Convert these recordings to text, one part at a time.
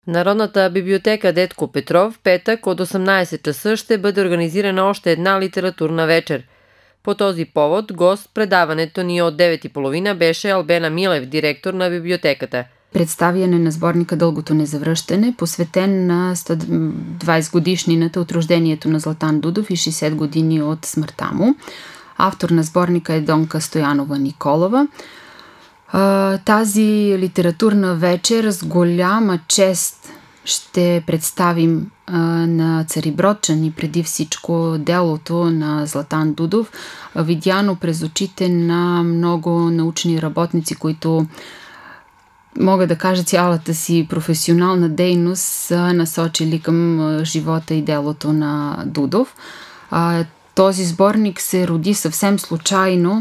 Народната библиотека Детко Петров петък от 18 часа ще бъде организирана още една литературна вечер. По този повод гост предаването ни от 9:30 беше Албена Милев, директор на библиотеката. Представяне на сборника "Дългото незавръщане", посветен на 120 годишнината от рождението на Златан Дудов и 60 години от смъртта му. Автор на сборника е Донка Стоянова Николова. Тази литературна вечер с голяма чест ще представим на царибродчани преди всичко делото на Златан Дудов, видяно през очите на много научни работници, които, мога да кажа, цялата си професионална дейност са насочили към живота и делото на Дудов. Този сборник се роди съвсем случайно,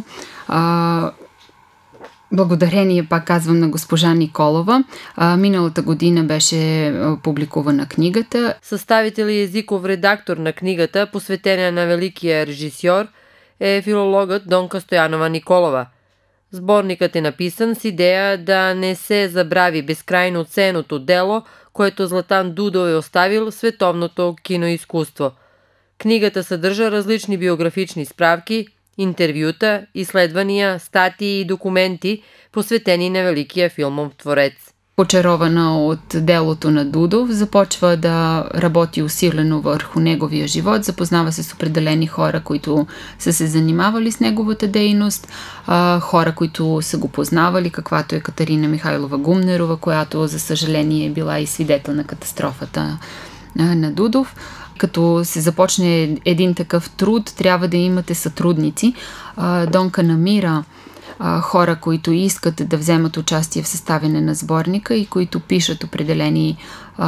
благодарение, пак казвам, на госпожа Николова. Миналата година беше публикувана книгата. Съставител и езиков редактор на книгата, посветена на великия режисьор, е филологът Донка Стоянова Николова. Сборникът е написан с идея да не се забрави безкрайно ценното дело, което Златан Дудов е оставил в световното киноизкуство. Книгата съдържа различни биографични справки, интервюта, изследвания, статии и документи, посветени на великия филмов творец. Очарована от делото на Дудов, започва да работи усилено върху неговия живот, запознава се с определени хора, които са се занимавали с неговата дейност, хора, които са го познавали, каквато е Катерина Михайлова Гумнерова, която, за съжаление, е била и свидетел на катастрофата на Дудов. Като се започне един такъв труд, трябва да имате сътрудници. Донка намира хора, които искат да вземат участие в съставяне на сборника и които пишат определени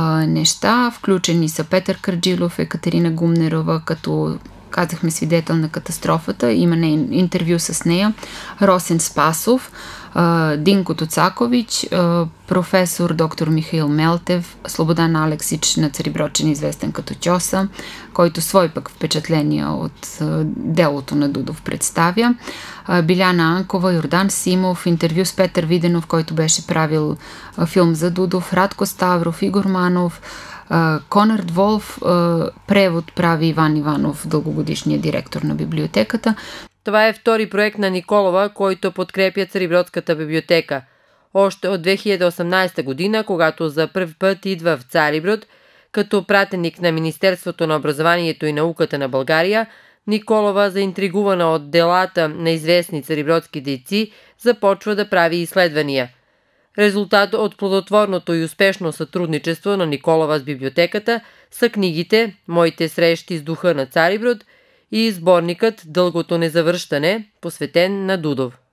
неща. Включени са Петър Карджилов, Екатерина Гумнерова, като казахме свидетел на катастрофата, има интервю с нея, Росен Спасов, Динко Тоцакович, професор доктор Михаил Мелтев, Слободан Алексич, на царибродчен известен като Тьоса, който свой пък впечатления от делото на Дудов представя, Биляна Анкова, Йордан Симов, интервю с Петър Виденов, който беше правил филм за Дудов, Радко Ставров, Игор Манов, Конрад Волф, превод прави Иван Иванов, дългогодишният директор на библиотеката. Това е втори проект на Николова, който подкрепя Царибродската библиотека. Още от 2018 година, когато за пръв път идва в Цариброд, като пратеник на Министерството на образованието и науката на България, Николова, заинтригувана от делата на известни царибродски дейци, започва да прави изследвания. Резултат от плодотворното и успешно сътрудничество на Николова с библиотеката са книгите "Моите срещи с духа на Цариброд" и сборникът "Дългото незавръщане", посветен на Дудов.